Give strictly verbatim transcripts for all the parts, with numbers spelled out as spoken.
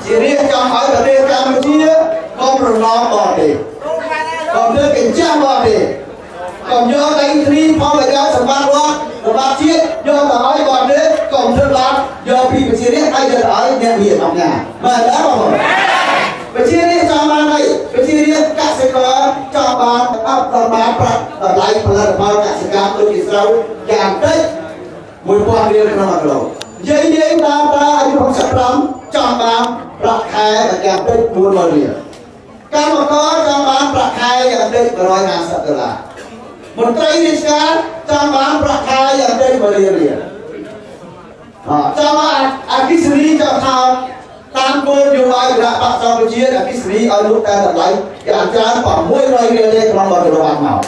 ជារៀបចំឲ្យប្រទេសកម្ពុជាកុំរំលងបរទេសកុំធ្វើកញ្ចាស់បរទេសកុំយកដីធ្លីផលប្រយោជន៍សម្បត្តិរដ្ឋរបស់ជាតិយកទៅឲ្យបរទេសកុំធ្វើបាបយកពីប្រជារាស្ត្រឲ្យយកទៅឲ្យអ្នកមានអំណាចបាទដែរបងប្អូនប្រជារាស្ត្រចង់បានអីប្រជារាស្ត្រកសិករចង់បានអបតបានប្រាក់តម្លៃផលិតផលកសិកម្មដូចជាស្រូវយ៉ាងតិចមួយពាន់រៀលក្នុងមួយគីឡូនិយាយនិយាយតាមតាអាយុហុកសិបប្រាំចង់បានប្រាក់ខែយ៉ាងតិចបួនម៉ឺនរៀលកម្មករចង់បានប្រាក់ខែយ៉ាងតិចមួយរយហាសិបដុល្លារមន្ត្រីរាជការចង់បានប្រាក់ខែយ៉ាងតិចមួយរៀលរៀលចង់បានអគិសនីចង់ថាតាមគោលនយោបាយគណៈបក្សកម្ពុជាអគិសនីឲ្យលោកតែតម្លៃយ៉ាងច្រើនប្រហែលមួយរយរៀលទេក្នុងមួយគីឡូវ៉ាត់មក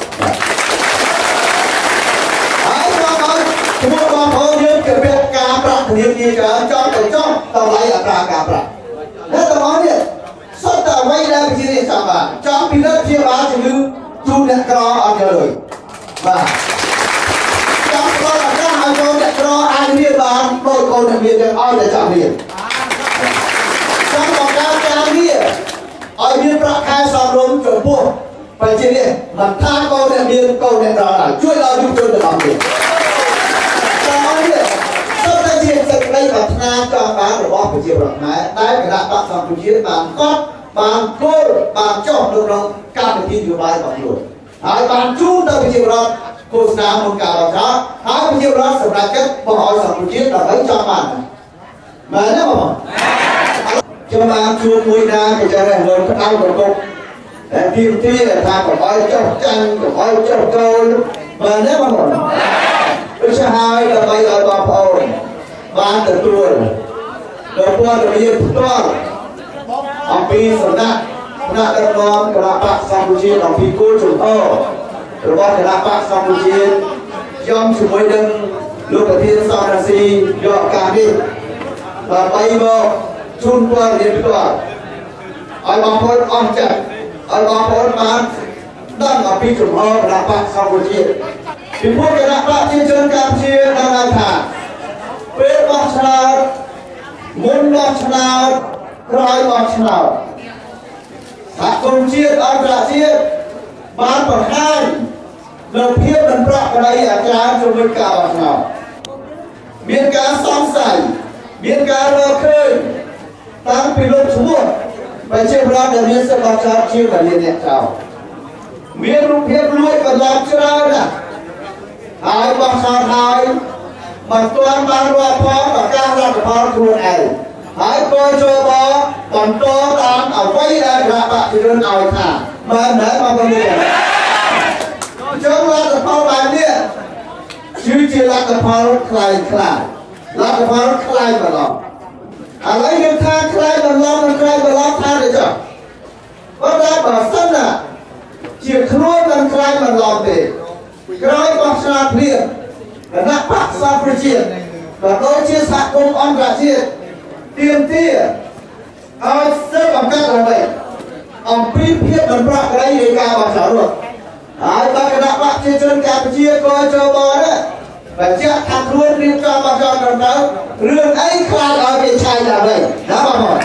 ហើយបងប្អូនជាមួយបងប្អូនយើងគេពាក់ការប្រាក់ធនាគារច្រើនចង់ទៅចង់តម្លៃអត្រាការប្រាក់តែបងប្អូននេះសុទ្ធតែអ្វីដែលប្រជារាស្ត្រចង់បានចង់ពិនិត្យព្យាបាលជំងឺជូនអ្នកក្រអត់យកលុយបាទចង់ផ្ដល់ឱកាសឲ្យចូលអ្នកក្រអាចរៀនបានដូចកូនអ្នកមានទាំងឲ្យតែចង់រៀនចង់បង្កើតការងារឲ្យមានប្រាក់ខែសមរម្យចំពោះប្រជារាស្ត្រមិនថាកូនអ្នកមានកូនអ្នកក្រឡើយជួយដល់យុវជនទាំងអស់គ្នាតាមនេះសុទ្ធតែជាសេចក្តីប្រាថ្នាចង់បានរបស់ប្រជាប្រដ្ឋខ្មែរដែលគណៈបក្សកម្ពុជាបានកត់បានគោលបានចុះនៅក្នុងកម្មវិធីនយោបាយរបស់ខ្លួនហើយបានជូនទៅប្រជាប្រដ្ឋឃោសនាមុនការបោះឆ្នោតហើយប្រជាប្រដ្ឋសម្រាប់ចិត្តបោះឲ្យសង្គមជាតិដើម្បីចង់បានមែនទេបងខ្ញុំបានជួបមួយណាគេចេះតែមើលក្តៅប្រកបតែទីទីថាកុំឲ្យចុះចាញ់កុំឲ្យចុះកូនមែនទេបងប្អូនដូច្នេះហើយដើម្បីឲ្យបងប្អូនបានទទួលនៅព័ត៌មានផ្ទាល់អំពីសំណាក់គណៈដឹកនាំគណៈបក្សកម្ពុជាអំពីគោលជំហររបស់គណៈបក្សកម្ពុជាខ្ញុំជាមួយនឹងលោកប្រធានសរស៊ីយកការនេះដើម្បីមកជូនព័ត៌មានផ្ទាល់ឲ្យបងប្អូនអស់ចិត្តឲ្យបងប្អូនបានដឹងអំពីជំហរគណៈបក្សកម្ពុជាពីព្រោះគណៈបក្សប្រជាជនកម្ពុជាដឹងថាពេលបោះឆ្នោតមុនបោះឆ្នោតក្រោយបោះឆ្នោតសហគមន៍ជាតិអន្តរជាតិបានបង្ហាញនូវភាពមិនប្រក្រតីអាចារ្យជំនួយការបោះឆ្នោតមានការសង្ស័យមានការរកឃើញតាំងពីលោកឈ្មោះប្រជាប្រដ្ឋដែលមានសិទ្ធិបោះឆ្នោតជាងតែមានអ្នកចោលមានរូបភាពលួចកន្លងច្រើនណាស់ហើយបោះឆ្នោតហើយមិនទាន់បានរាប់ផងប្រកាសរដ្ឋបាលខ្លួនឯងហើយគយជបបន្តតាមអ្វីដែលគណៈបព្វជិជនឲ្យថាមែនទេបងប្អូនចុងរដ្ឋបាលបែបនេះគឺជាលទ្ធផលខ្លាំងខ្លាំងលទ្ធផលខ្លាំងបន្លំឥឡូវយើងថាខ្លាំងបន្លំនិងខ្លាំងបន្លំថាទៅចុះបើតែបើសិនណាជាខ្លួនមិនខ្លាំងបន្លំទេក្រោយបោះឆ្នោតភ្លាមគណៈបក្សសម្ប្រជាក៏ដូចជាសហគមន៍អន្តរជាតិទាមទារឲ្យស៊ើបអង្កេតដើម្បីអំពីភាពមិនប្រក្រតីនៃការបោះឆ្នោតនោះហើយបើគណៈបក្សប្រជាជនកម្ពុជាក៏ចូលបរដែរបញ្ជាក់ថាខ្លួនរៀបចំបោះឆ្នោតត្រឹមត្រូវរឿងអីខ្លាចឲ្យវាឆាយដើម្បីណាបងប្អូន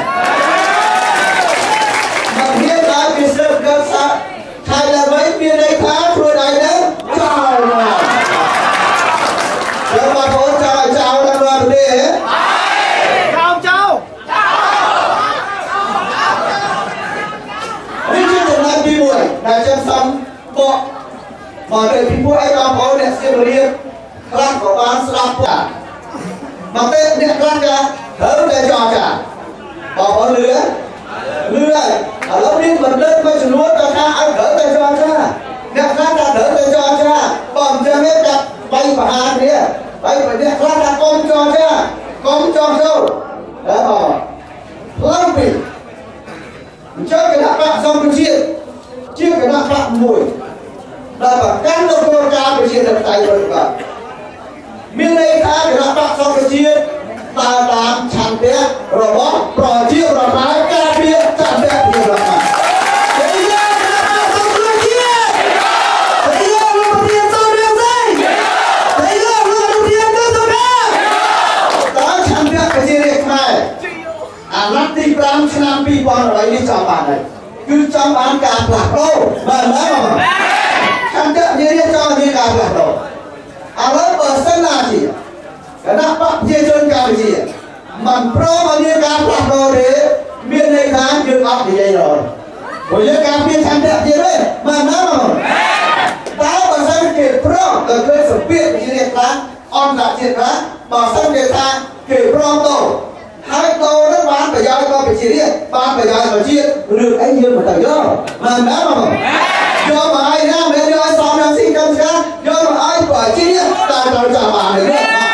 មកមានដល់ពីស៊ើបអង្កេតសាឆាយដើម្បីមានន័យថាខ្លួនឯងនឹងចោលមកแล้วมาโพสเจ้าเจ้าแล้วมาดูดิเจ้าเจ้านี่คือจุดนั้นพี่บุญนายเจ้าซ้ำบอกมาเลยพี่บุญไอ้เราเขาเนี่ยเสียเรียบครั้งของบ้านสลับกันมาเต้นเนี่ยครั้งกันเฮ้ยแต่จอจ้ะบอกเขาเรือเรือแล้วนี่มันเดินไปจุดนู้นแต่ข้าไอ้เฮ้ยแต่จอจ้ะเนี่ยครั้งกันเฮ้ยแต่จอจ้ะบอกจะไม่จับไปประหารเนี่ยไปประเดี๋ยวคลาดกองจอจ้ากองจอเจ้าแล้วก็พลังปีเจ้าคณะพระสงฆ์เชี่ยเชี่ยคณะพระมวยแล้วก็การดำเนินการไปเชี่ยในใจบริการมีในทางคณะพระสงฆ์เชี่ยตาตามฉันเดียระบบปล่อยเชี่ยระบายการเพียรจันเดียเพียรระบายអាណាទីប្រាំឆ្នាំពីរពាន់eightនេះចង់បានហើយគឺចង់បានការផ្លាស់ប្ដូរបាទមែនទេខន្តិនិយាយចង់មានការផ្លាស់ប្ដូរឥឡូវបើសិនណាជាគណៈបកប្រជាជនកម្ពុជាមិនព្រមឲ្យមានការផ្លាស់ប្ដូរទេមានន័យថាយើងអត់និយាយរហូតព្រោះយើងការពារឆន្ទៈទៀតទេមែនទេតែបើសិនគេព្រមទៅធ្វើសម្ពាធវិជាខ្លះអន្តរជាតិខ្លះបើសិនគេថាគេព្រមទៅហើយតោនឹងបានប្រយោជន៍ដល់ប្រជារាស្ត្របានប្រយោជន៍ដល់ជាតិរឿងអីយើងមិនទៅយកមែនទេបងយកមកឲ្យណាមិនយកឲ្យសមនឹងស៊ីកម្មការយកមកឲ្យប្រជារាស្ត្រតែត្រូវចាំបានទេ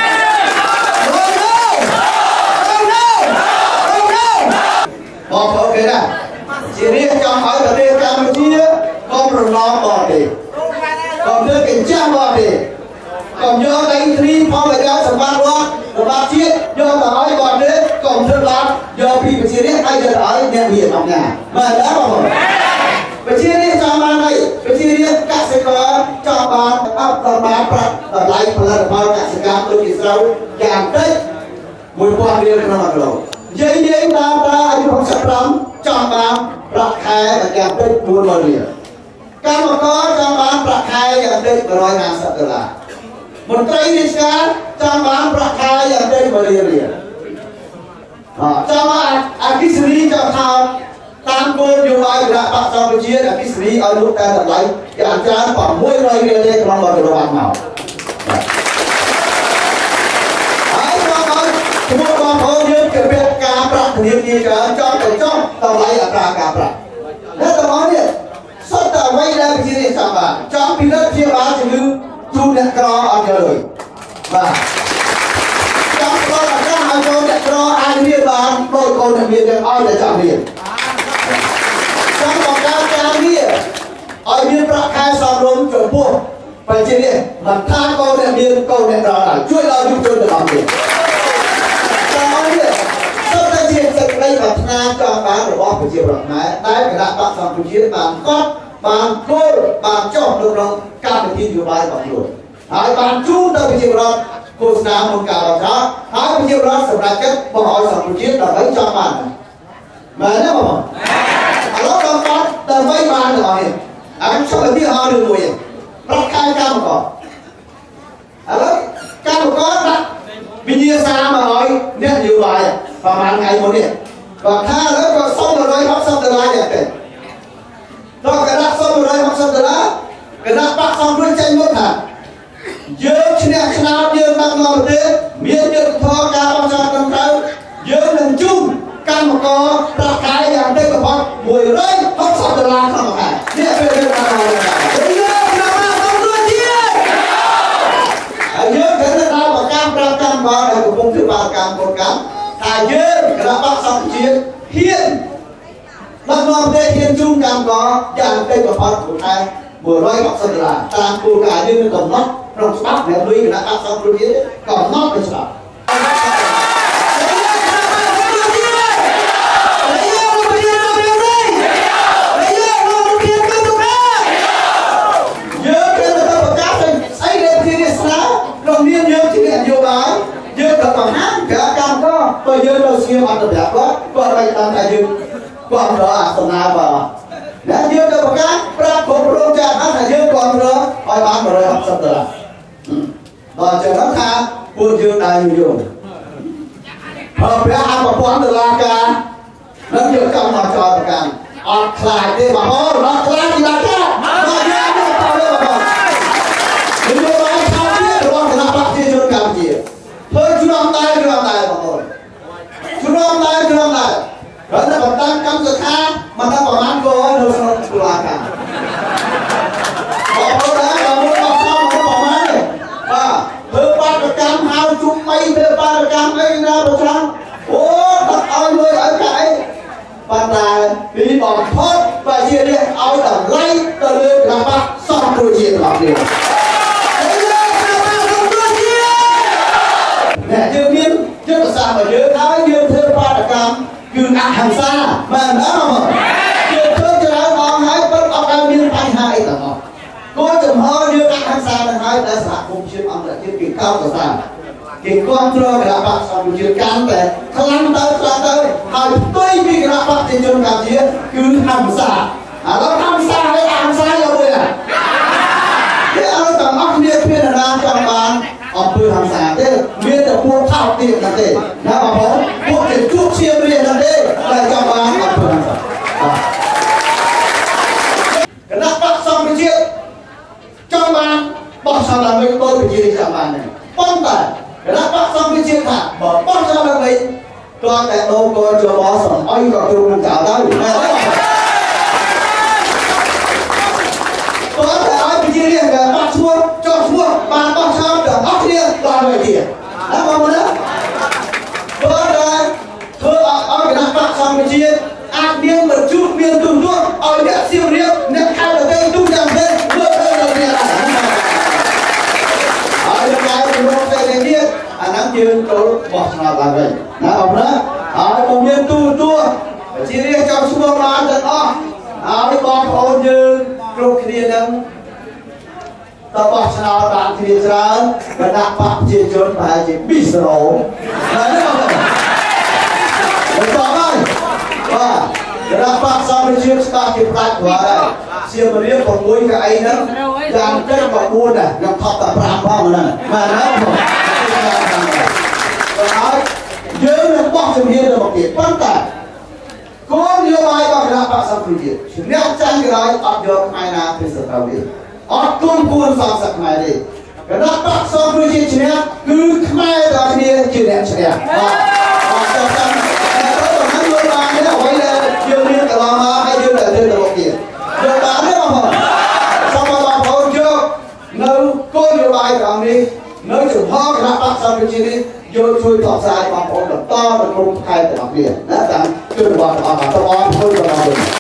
បងប្អូនគេណាជារៀងចង់ឲ្យប្រទេសកម្ពុជាកុំរំលងបរទេសកុំធ្វើកញ្ចាស់បរទេសកុំយកដីធ្លីផលប្រយោជន៍សម្បត្តិរដ្ឋរបស់ជាតិយកទៅឲ្យបរទេសកុំធ្វើបាបយកពីប្រជារាស្ត្រឲ្យយកទៅឲ្យអ្នកមានអំណាចមែនទេបងប្អូនប្រជារាស្ត្រចង់បានអីប្រជារាស្ត្រកសិករចង់បានអបដល់បានប្រាក់តម្លៃផលិតផលកសិកម្មដូចជាស្រូវយ៉ាងតិចមួយពាន់រៀលក្នុងមួយគីឡូយើងយើងតាមតាអាយុ65ចង់បានប្រាក់ខែយ៉ាងតិចfour hundredរៀលកម្មករចង់បានប្រាក់ខែយ៉ាងតិចone hundred fiftyដុល្លារមន្ត្រីរាជការចង់បានប្រាក់ខែយ៉ាងតិចoneលានរៀលអចង់បានអគិសនីចង់ថាតាមគោលនយោបាយគណៈបកសង្គ្រោះជាតិអគិសនីឲ្យលោកតែតម្លៃយ៉ាងច្រើន600រៀលទេក្នុងមួយគីឡូវ៉ាត់មកហើយបងប្អូនជាមួយបងប្អូនយើងគេពាក់ការប្រាក់ធនាគារច្រើនចង់ទៅចង់តម្លៃអត្រាការប្រាក់តែតំបន់នេះសុទ្ធតែអ្វីដែលប្រជារាស្ត្រចង់បានចង់ពិនិត្យព្យាបាលជំងឺជូនអ្នកក្រអត់យកលុយបាទចង់ផ្ដល់ឱកាសឲ្យចូលអ្នកក្រអាចរៀនបានដោយកូនអ្នកមានទាំងឲ្យតែចង់រៀនចង់បង្កើតការងារឲ្យមានប្រាក់ខែសមរម្យចំពោះប្រជារាស្ត្រមិនថាកូនអ្នកមានកូនអ្នកក្រហើយជួយដល់យុវជនទាំងអស់គ្នាសុទ្ធតែជាសេចក្តីប្រាថ្នាចង់បានរបស់ប្រជាប្រដ្ឋខ្មែរដែលគណៈបកសង្គ្រោះជាតិបានកត់បានគោលបានចុះនៅក្នុងកម្មវិធីនយោបាយរបស់ខ្លួនហើយបានជូនទៅប្រជាប្រដ្ឋឃោសនាមុនការបោះឆ្នោតហើយប្រជាប្រដ្ឋសម្រាប់ចិត្តបោះឲ្យសង្គ្រោះជាតិដើម្បីចង់បានមែនទេបងឥឡូវដល់បាត់ដើម្បីបានទាំងអស់នេះអញចង់ឲ្យវាឲ្យរឿងមួយប្រាក់ខែកម្មករឥឡូវកម្មករដាក់វិញ្ញាសាមកឲ្យអ្នកនយោបាយប្រហែលថ្ងៃមុននេះគាត់ថាឥឡូវគាត់សុំone hundred sixtyដុល្លារយ៉ាងទេដល់គណៈសុំone hundred sixtyដុល្លារគណៈបកសង្គ្រោះចេញមកថាយើងឈ្នះឆ្នោតយើងដឹកនាំប្រទេសមានយុទ្ធធម៌ការបោះឆ្នោតត្រឹមត្រូវយើងនឹងជូនកម្មករប្រាក់ខែយ៉ាងតិចបំផុតone hundred sixtyដុល្លារក្នុងមួយខែនេះពេលយើងបានមកយើងក្នុងបកសង្គ្រោះជាតិហើយយើងគណៈដល់ប្រកាសប្រាប់កម្មករដែលកំពុងធ្វើបាតកម្មកូនកម្មថាយើងគណៈបកសង្គ្រោះជាតិហ៊ានដឹកនាំប្រទេសហ៊ានជូនកម្មករយ៉ាងតិចបំផុតមួយខែone hundred sixtyដុល្លារតាមគោលការណ៍យើងនឹងកំណត់ក្នុងច្បាប់ដែលលុយគណៈបកសង្គ្រោះជាតិកំណត់ក្នុងច្បាប់យើងក៏បង្ហាញប្រកម្មក៏បើយើងទៅស្ងៀមអត់ទៅប្រាប់គាត់គាត់មិនដឹងថាយើងគាត់រកអាសនាបើណាយើងទៅប្រកាសប្រាប់គ្រប់គ្រងចាត់ថាយើងគាត់រកឲ្យបានone hundred sixtyដុល្លារដល់ចឹងថាពួកយើងដែរយល់បើប្រាក់អាone thousandដុល្លារការនឹងយកចង់មកចោលប្រកម្មអត់ខ្លាចទេបងប្អូនអត់ខ្លាចទីណាចាបើយើងទៅទៅបងប្អូនយើងយកបានថាទៀតរបស់គណៈបកប្រជាជនកម្ពុជាធ្វើជ្រាំដែរជ្រាំដែរបងប្អូនជ្រាំដែរជ្រាំដែរហើយតែបន្តកម្មសិក្ខាមិនថាប្រហែលគោនៅក្នុងតុលាការបងប្អូនដែរបើមួយអត់សមប្រហែលទេបាទធ្វើបាតកម្មហៅជុំបីធ្វើបាតកម្មអីណាប្រចាំអូបាត់ឲ្យលុយឲ្យកាអីប៉ុន្តែពីបំផុតប្រជារាស្ត្រឲ្យតម្លៃទៅលើគណៈបកសង្គ្រោះជាតិរបស់នេះអ្នកយើងមានយុទ្ធសាស្ត្ររបស់យើងហើយយើងធ្វើបាតកម្មគឺអហិង្សាមែនទេបងយើងធ្វើច្រើនអងហើយពិតអត់ឲ្យមានបញ្ហាអីទាំងអស់គោលចំហយើងអហិង្សានឹងហើយតែសហគមន៍ជាតិអន្តរជាតិគេកោតសរសើរគេគ្រប់គ្រងគណៈបកសង្គ្រោះជាតិកាន់តែខ្លាំងទៅខ្លាំងទៅហើយផ្ទុយពីគណៈបកប្រជាជនកម្ពុជាគឺហិង្សាឥឡូវហិង្សាហើយហិង្សាយកមួយណាគេអត់ទាំងអស់គ្នាគ្មានណាចង់បានអំពើហិង្សាទេមានតែពួកថោកទាបហ្នឹងទេណាបងប្អូនពួកគេជួបឈាមរៀនហ្នឹងទេតែចង់បានអំពើហិង្សាគណៈបកសង្គ្រោះជាតិចង់បានបោះឆ្នោតដើម្បីដោយប្រជារាស្ត្រចង់បានហ្នឹងប៉ុន្តែគណៈបកសង្គ្រោះជាតិថាបើបោះឆ្នោតដើម្បីតើតែដូនកោជបសំអុយក៏គ្រូនឹងចោលទៅណាតើតែឲ្យប្រជារាស្ត្របោះឈ្មោះចោះឈ្មោះបានបោះឆ្នោតទាំងអស់គ្នាដល់ទៅទៀតណាបងប្អូនណាបើតែធ្វើឲ្យគណៈបកសង្គ្រោះជាតិអាចមានប្រជុំមានទុនទួឲ្យអ្នកសៀមរាបអ្នកខេត្តទៅទូទាំងប្រទេសធ្វើទៅដល់នេះហើយដល់ក្នុងប្រទេសនេះអាហ្នឹងយើងចូលបោះឆ្នោតឡើងវិញណាបងប្អូនហើយបើមានទូទួជារាជចង់ឈ្មោះបានទាំងអស់ហើយបងប្អូនយើងគ្រប់គ្នានឹងតបោះឆ្នោតបានគ្នាច្រើនគណៈបកប្រជាជនប្រហែលជាពីររោណាបងប្អូនមិនតបហើយបាទគណៈបកសង្គ្រោះជាតិស្ដាប់ជាផ្ដាច់כברហើយសៀមរាប៦កៅអីហ្នឹងយ៉ាងតិចក៏បួនដែរខ្ញុំថប់តែប្រាំផងហ្នឹងបាទណាបងហើយយើងនឹងបោះជំហានទៅមុខទៀតប៉ុន្តែគោលនយោបាយរបស់គណៈបកសង្គ្រោះជាតិជំនះចាញ់ក្រោយអត់យកខ្មែរណាពីសត្រូវទេអត់គុំគួរសងសឹកខ្មែរទេគណៈបកសង្គ្រោះជាតិឈ្នះគឺខ្មែរទាំងគ្នាជាអ្នកឈ្នះបាទអត់ទៅតាមទៅទៅបានយកបានអ្វីដែលយើងរៀនកន្លងមកហើយយើងត្រូវទៅមុខទៀតយកបានទេបងប្អូនសូមបងប្អូនយកនៅគោលនយោបាយរបស់នេះនៅចំហគណៈបកសង្គ្រោះជាតិនេះយកជួយផ្សព្វផ្សាយបងប្អូនបន្តទៅក្នុងខេត្តទាំងអស់គ្នាណាតាមជួយរបស់បងប្អូនបងប្អូន